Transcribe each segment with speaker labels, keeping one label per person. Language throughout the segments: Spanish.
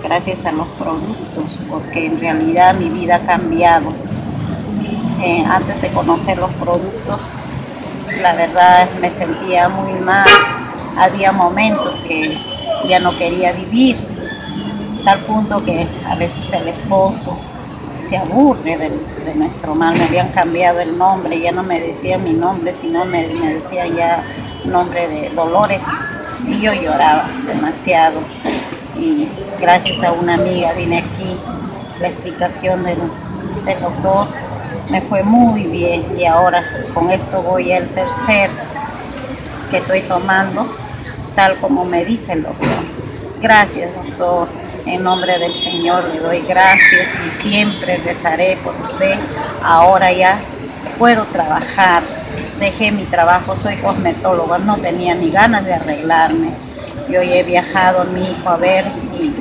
Speaker 1: gracias a los productos, porque en realidad mi vida ha cambiado. Antes de conocer los productos, la verdad me sentía muy mal. Había momentos que ya no quería vivir, tal punto que a veces el esposo se aburre de nuestro mal. Me habían cambiado el nombre, ya no me decían mi nombre, sino me decían ya nombre de Dolores, y yo lloraba demasiado. Y gracias a una amiga vine aquí, la explicación del doctor me fue muy bien, y ahora con esto voy al tercer que estoy tomando, tal como me dice el doctor. Gracias, doctor. En nombre del Señor le doy gracias y siempre rezaré por usted. Ahora ya puedo trabajar. Dejé mi trabajo, soy cosmetóloga, no tenía ni ganas de arreglarme. Yo ya he viajado a mi hijo a ver y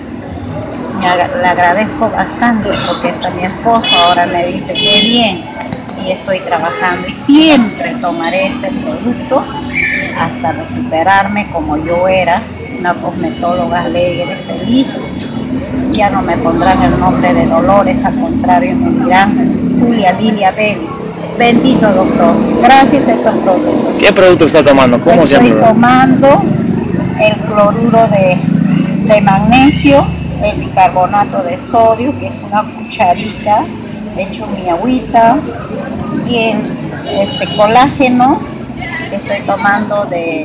Speaker 1: le agradezco bastante, porque hasta mi esposo ahora me dice que bien, y estoy trabajando y siempre tomaré este producto hasta recuperarme como yo era, una cosmetóloga alegre, feliz. Ya no me pondrán el nombre de Dolores, al contrario me dirán Julia Lilia Vélez. Bendito doctor, gracias a estos productos.
Speaker 2: ¿Qué producto está tomando? ¿Cómo se llama?
Speaker 1: Estoy tomando el cloruro de magnesio, el bicarbonato de sodio, que es una cucharita, he hecho mi agüita, y el colágeno que estoy tomando de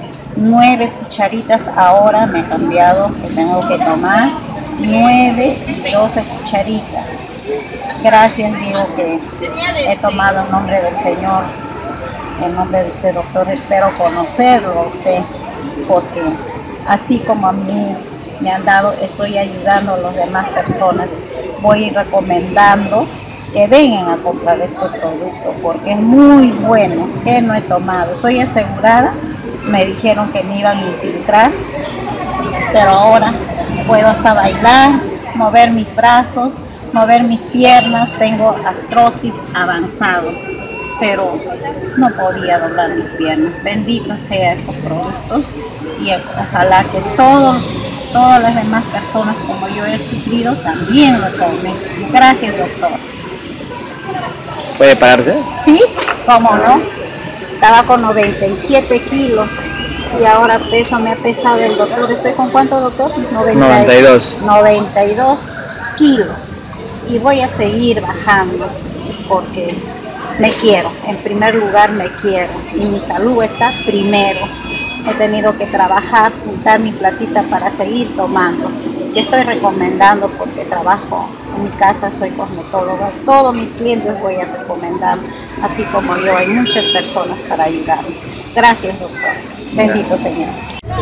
Speaker 1: 9 cucharitas. Ahora me he cambiado, que tengo que tomar 9 y 12 cucharitas. Gracias, digo que he tomado en nombre del Señor, en nombre de usted, doctor. Espero conocerlo a usted, porque así como a mí me han dado, estoy ayudando a las demás personas. Voy a ir recomendando que vengan a comprar estos productos, porque es muy bueno, que no he tomado. Soy asegurada, me dijeron que me iban a infiltrar, pero ahora puedo hasta bailar, mover mis brazos, mover mis piernas. Tengo artrosis avanzado, pero no podía doblar mis piernas. Bendito sea estos productos, y ojalá que todas las demás personas como yo he sufrido también lo tomen. Gracias, doctor.
Speaker 2: ¿Puede pararse?
Speaker 1: Sí, cómo no. Estaba con 97 kilos y ahora me ha pesado el doctor. ¿Estoy con cuánto, doctor?
Speaker 2: 92
Speaker 1: kilos. Y voy a seguir bajando porque me quiero. En primer lugar me quiero y mi salud está primero. He tenido que trabajar, juntar mi platita para seguir tomando. Que estoy recomendando porque trabajo en mi casa, soy cosmetóloga. Todos mis clientes voy a recomendar, así como yo, hay muchas personas para ayudarme. Gracias, doctor. Bendito Señor.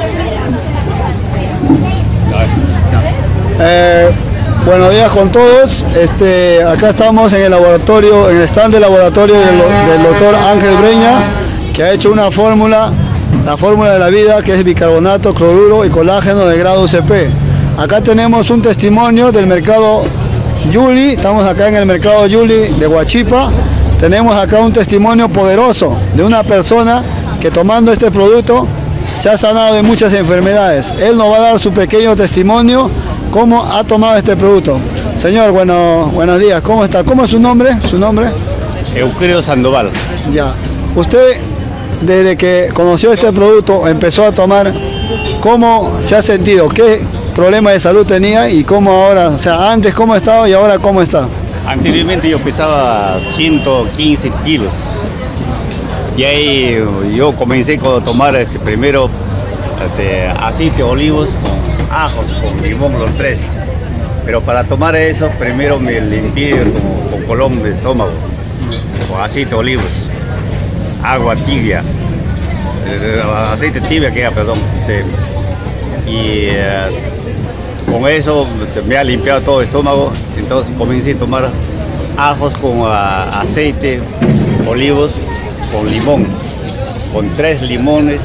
Speaker 3: Buenos días con todos. Acá estamos en el laboratorio, en el stand del laboratorio del doctor Ángel Breña, que ha hecho una fórmula, la fórmula de la vida, que es bicarbonato, cloruro y colágeno de grado UCP. Acá tenemos un testimonio del mercado Yuli. Estamos acá en el mercado Yuli de Huachipa. Tenemos acá un testimonio poderoso de una persona que tomando este producto se ha sanado de muchas enfermedades. Él nos va a dar su pequeño testimonio cómo ha tomado este producto. Señor, buenos días, ¿cómo está? ¿Cómo es su nombre? ¿Su nombre?
Speaker 4: Euclidio Sandoval.
Speaker 3: Ya. Usted, desde que conoció este producto, empezó a tomar, ¿cómo se ha sentido? ¿Qué problema de salud tenía y cómo ahora? O sea, antes cómo estaba y ahora cómo está.
Speaker 4: Anteriormente yo pesaba 115 kilos. Y ahí yo comencé a tomar primero aceite de olivos con ajos, con limón, los tres. Pero para tomar eso, primero me limpié con colón de estómago, con aceite de olivos, agua tibia, aceite tibia que era, perdón. Y con eso me ha limpiado todo el estómago. Entonces comencé a tomar ajos con aceite, olivos, con limón, con 3 limones,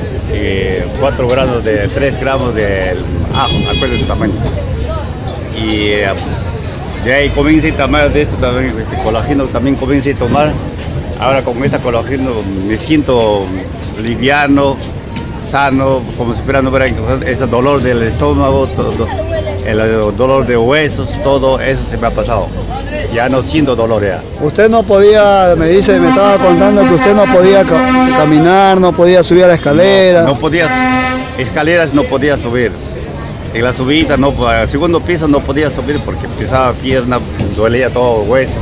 Speaker 4: 3 gramos de ajo, acuerdo de su tamaño. Y de ahí comencé a tomar de esto también, colágeno también comencé a tomar. Ahora con esta colágeno me siento liviano, sano, como si fuera no hubiera ese dolor del estómago, todo, el dolor de huesos, todo eso se me ha pasado. Ya no siento dolor ya.
Speaker 3: Usted no podía, me estaba contando que usted no podía caminar, no podía subir a la escalera.
Speaker 4: No podía, escaleras no podía subir. En la subida, no, al segundo piso no podía subir porque pisaba pierna, dolía todo el hueso.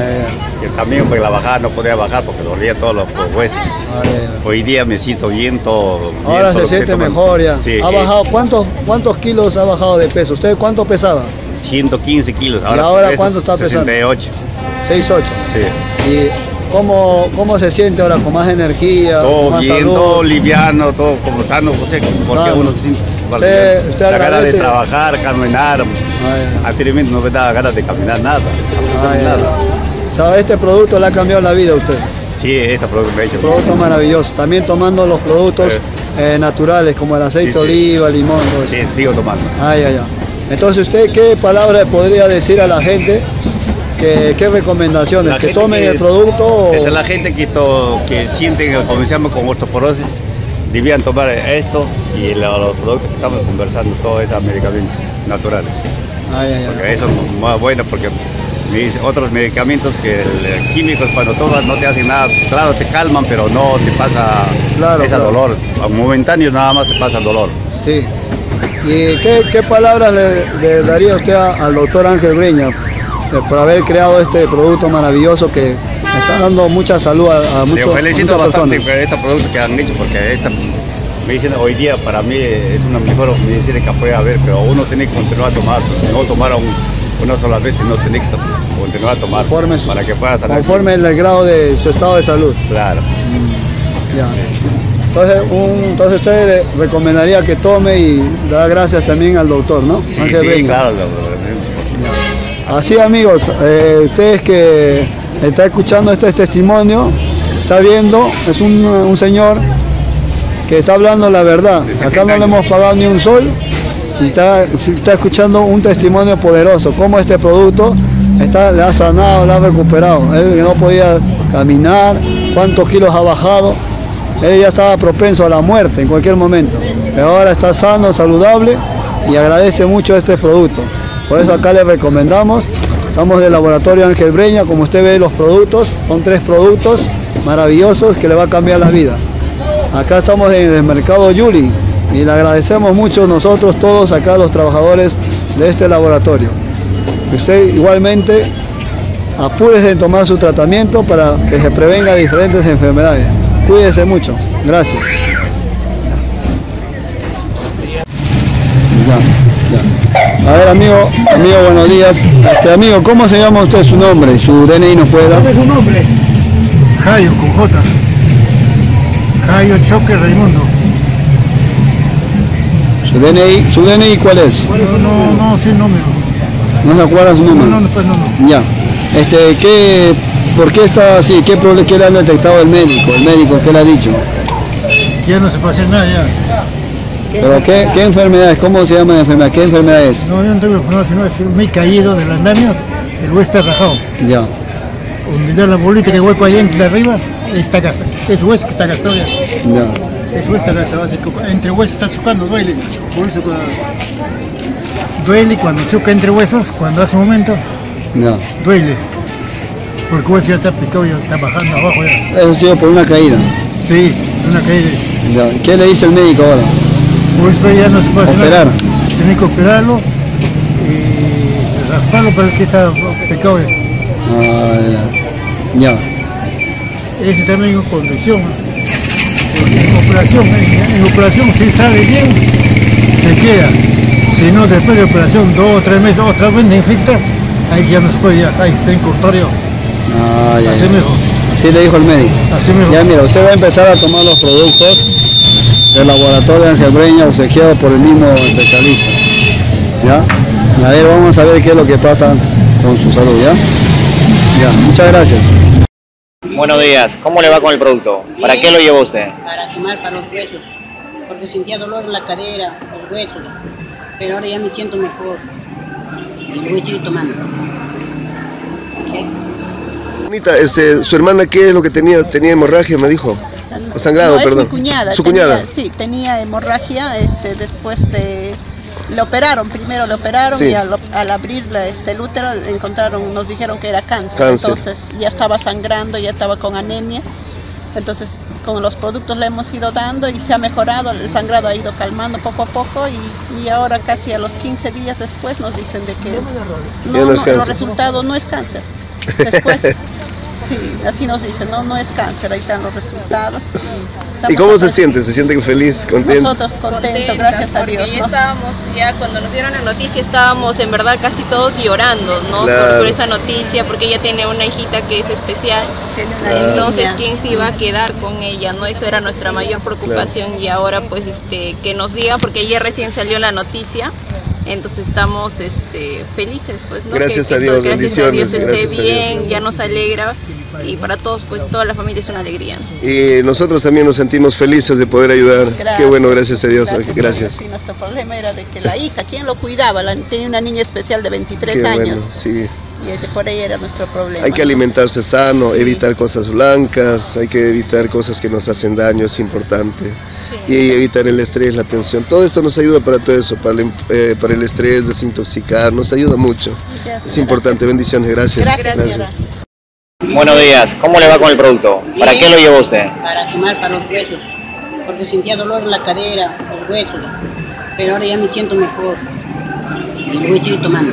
Speaker 4: Y también pues, la bajada no podía bajar porque dolía todos los huesos. Hoy día me siento bien, todo.
Speaker 3: Ahora se siente mejor ya.
Speaker 4: Sí,
Speaker 3: ¿Ha bajado cuántos kilos ha bajado de peso? ¿Usted cuánto pesaba?
Speaker 4: 115 kilos.
Speaker 3: ¿Y ahora cuánto está pesando?
Speaker 4: 68.
Speaker 3: 68.
Speaker 4: Sí.
Speaker 3: ¿Y cómo se siente ahora? ¿Con más energía?
Speaker 4: Todo
Speaker 3: con más
Speaker 4: bien,
Speaker 3: salud?
Speaker 4: todo liviano, todo como sano, José, porque
Speaker 3: Claro.
Speaker 4: uno siente
Speaker 3: Usted
Speaker 4: la ganas de
Speaker 3: agradece.
Speaker 4: trabajar, caminar. Anteriormente no me daba ganas de caminar nada. Nada.
Speaker 3: ¿Sabe? Este producto le ha cambiado la vida a usted.
Speaker 4: Sí, este producto me ha hecho.
Speaker 3: Producto maravilloso. También tomando los productos naturales como el aceite de oliva, limón. Todo eso.
Speaker 4: Sí, sigo tomando.
Speaker 3: Entonces, ¿usted qué palabra podría decir a la gente? ¿Qué recomendaciones?
Speaker 4: La
Speaker 3: ¿Que
Speaker 4: gente
Speaker 3: tomen
Speaker 4: que-
Speaker 3: el producto? O...
Speaker 4: Esa es la gente que sienten, como decíamos, con osteoporosis, debían tomar esto y los productos que estamos conversando, todos esos medicamentos naturales. Porque eso es más bueno porque otros medicamentos que químicos cuando tomas no te hacen nada, claro te calman pero no te pasa ese dolor, momentáneo nada más se pasa el dolor.
Speaker 3: Sí. ¿Y qué palabras le daría usted al doctor Ángel Breña por haber creado este producto maravilloso que está dando mucha salud a muchas
Speaker 4: Yo felicito bastante
Speaker 3: personas?
Speaker 4: por este producto que han hecho porque esta medicina hoy día para mí es una mejor medicina que puede haber, pero uno tiene que continuar a tomar, no tomar una sola vez, sino tiene que continuar a tomar para que pueda salir.
Speaker 3: Conforme el grado de su estado de salud.
Speaker 4: Claro.
Speaker 3: Ya. Entonces usted le recomendaría que tome y da gracias también al doctor, ¿no?
Speaker 4: Sí,
Speaker 3: Ángel
Speaker 4: sí,
Speaker 3: Breña.
Speaker 4: claro.
Speaker 3: Así amigos, ustedes que están escuchando este testimonio, está viendo, es un señor que está hablando la verdad. Acá no le hemos pagado ni un sol y está escuchando un testimonio poderoso, cómo este producto le ha sanado, le ha recuperado. Él que no podía caminar, cuántos kilos ha bajado, él ya estaba propenso a la muerte en cualquier momento, pero ahora está sano, saludable y agradece mucho este producto. Por eso acá le recomendamos, estamos del laboratorio Ángel Breña, como usted ve los productos, son 3 productos maravillosos que le va a cambiar la vida. Acá estamos en el mercado Yuli y le agradecemos mucho nosotros todos acá los trabajadores de este laboratorio. Usted igualmente apúrese en tomar su tratamiento para que se prevenga diferentes enfermedades. Cuídese mucho. Gracias. A ver, amigo, buenos días. Amigo, ¿cómo se llama usted? Su nombre, su DNI nos puede dar.
Speaker 5: ¿Cuál es su nombre? Jayo, con J. Jayo Choque Raimundo.
Speaker 3: ¿Su DNI cuál es?
Speaker 5: No, sin número.
Speaker 3: ¿No se acuerda su número?
Speaker 5: No.
Speaker 3: Ya. ¿Por qué está así? ¿Qué le han detectado el médico? ¿El médico qué le ha dicho?
Speaker 5: Ya no se puede hacer nada ya.
Speaker 3: ¿Pero qué enfermedad es? ¿Cómo se llama la enfermedad? ¿Qué enfermedad es?
Speaker 5: No, yo no tengo información, sino me he caído del andamio, el hueso está rajado.
Speaker 3: Ya.
Speaker 5: Donde ya la bolita que voy para allá entre arriba, está gastado. Es hueso que está gastado ya.
Speaker 3: Ya.
Speaker 5: Es hueso está gastado, así que entre huesos está chocando, duele. Por eso duele cuando choca entre huesos, cuando hace un momento,
Speaker 3: Ya.
Speaker 5: duele. Porque el hueso ya está picado, ya está bajando abajo ya.
Speaker 3: Eso ha sido por una caída.
Speaker 5: Sí, una caída.
Speaker 3: Ya. ¿Qué le dice el médico ahora?
Speaker 5: Pues ya no se puede hacer
Speaker 3: Operar.
Speaker 5: nada. Tiene que operarlo y rasparlo para que está pecado.
Speaker 3: Ya.
Speaker 5: Ese también es condición. En operación si sale bien, se queda. Si no, después de operación, 2 o 3 meses, otra vez me infecta, ahí ya no se puede, ahí está en cortorio. Así mismo.
Speaker 3: Así le dijo el médico.
Speaker 5: Así mismo.
Speaker 3: Ya mira, usted va a empezar a tomar los productos del laboratorio Ángel Breña, obsequiado por el mismo especialista. ¿Ya? A ver, vamos a ver qué es lo que pasa con su salud, ¿ya? Ya, muchas gracias.
Speaker 2: Buenos días, ¿cómo le va con el producto? ¿Para qué lo llevó usted?
Speaker 6: Para tomar para los huesos, porque sentía dolor en la cadera, los huesos, pero ahora ya me siento mejor y lo voy a seguir tomando. Así es.
Speaker 7: Anita, su hermana, ¿qué es lo que tenía? Tenía hemorragia, me dijo. sangrado,
Speaker 8: no,
Speaker 7: perdón.
Speaker 8: Es mi cuñada.
Speaker 7: ¿Su cuñada?
Speaker 8: Sí, tenía hemorragia, después de... primero lo operaron
Speaker 7: sí.
Speaker 8: Y al abrir el útero nos dijeron que era cáncer. Entonces ya estaba sangrando, ya estaba con anemia. Entonces con los productos le hemos ido dando y se ha mejorado, el sangrado ha ido calmando poco a poco y ahora casi a los 15 días después nos dicen de que los resultados no es cáncer. Después, sí, así nos dicen, no es cáncer, ahí están los resultados.
Speaker 7: ¿Y cómo se siente? ¿Se sienten feliz, contento?
Speaker 8: Nosotros contentos, gracias a Dios.
Speaker 9: Ya estábamos, cuando nos dieron la noticia, estábamos en verdad casi todos llorando, ¿no?
Speaker 7: Claro.
Speaker 9: Por esa noticia, porque ella tiene una hijita que es especial.
Speaker 7: Claro.
Speaker 9: Entonces, ¿quién se iba a quedar con ella? ¿No? Eso era nuestra mayor preocupación. Claro. Y ahora, pues, que nos digan, porque ayer recién salió la noticia. Entonces estamos felices, pues, ¿no?
Speaker 7: Gracias a Dios, bendiciones.
Speaker 9: Gracias a Dios esté bien, ya nos alegra y para todos, pues, toda la familia es una alegría, ¿no?
Speaker 7: Y nosotros también nos sentimos felices de poder ayudar.
Speaker 8: Gracias.
Speaker 7: Qué bueno, gracias a Dios. Gracias.
Speaker 8: Sí, nuestro problema era de que la hija, ¿quién lo cuidaba? Tenía una niña especial de 23
Speaker 7: Qué
Speaker 8: años.
Speaker 7: Bueno, sí.
Speaker 8: Y por ahí era nuestro problema.
Speaker 7: Hay que alimentarse sano, sí. Evitar cosas blancas, hay que evitar cosas que nos hacen daño, es importante. Sí. Y evitar el estrés, la tensión. Todo esto nos ayuda para todo eso, para el estrés, desintoxicar, nos ayuda mucho. Gracias, es importante, bendiciones, gracias.
Speaker 8: Gracias.
Speaker 2: Buenos días, ¿cómo le va con el producto? ¿Para qué lo llevó usted?
Speaker 6: Para tomar para los huesos, porque sentía dolor en la cadera, los huesos, pero ahora ya me siento mejor y lo voy a seguir tomando.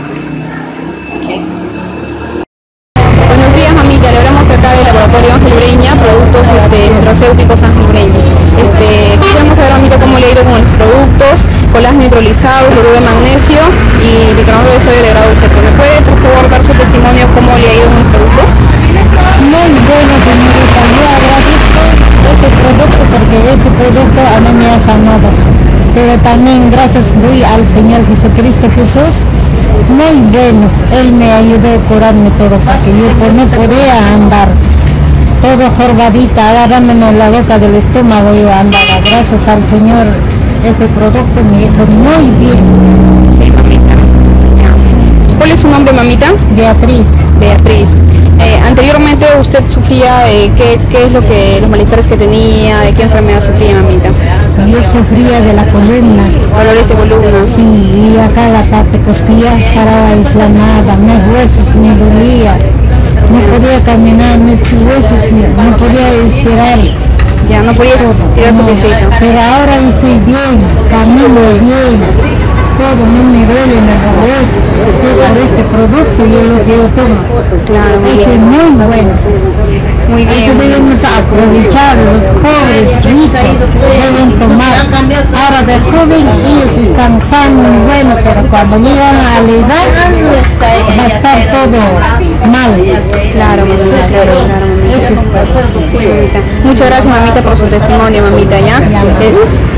Speaker 10: Buenos días, mamita. Le hablamos acá del laboratorio Ángel Breña, productos nutracéuticos Ángel Breña. Quisiéramos saber, mamita, cómo le ha ido con los productos, colágeno hidrolizado, cloruro de magnesio y bicarbonato de sodio de grado C. ¿Me puede, por favor, dar su testimonio cómo le ha ido con el producto?
Speaker 11: Muy bueno, señorita. Yo agradezco este producto porque este producto a mí me ha sanado. Pero también gracias doy al Señor Jesucristo Jesús. Muy bueno, Él me ayudó a curarme todo, porque yo no podía andar, todo jorobadita, agarrándome la boca del estómago, yo andaba. Gracias al Señor, este producto me hizo muy bien.
Speaker 10: Sí, mamita. ¿Cuál es su nombre, mamita?
Speaker 11: Beatriz.
Speaker 10: Beatriz. Anteriormente usted sufría, ¿qué es lo que los malestares que tenía? ¿De qué enfermedad sufría, mamita?
Speaker 11: Yo sufría de la columna.
Speaker 10: ¿Dolores de columna?
Speaker 11: Sí, y acá la parte costilla estaba inflamada, mis huesos me dolía, no podía caminar, mis huesos no podía estirar.
Speaker 10: Ya, no podía estirar su piecito.
Speaker 11: Pero ahora estoy bien, camino bien, todo, no me duele en el hueso, por este producto lo que yo tomo.
Speaker 10: Claro,
Speaker 11: es muy bueno.
Speaker 10: Muy bien.
Speaker 11: Eso debemos aprovechar, los pobres, ricos, deben tomar. Ahora de joven ellos están sanos y buenos, pero cuando llegan a la edad va a estar todo mal.
Speaker 10: Claro, mamita,
Speaker 11: eso es todo.
Speaker 10: Sí, mamita. Muchas gracias, mamita, por su testimonio, mamita, ¿ya?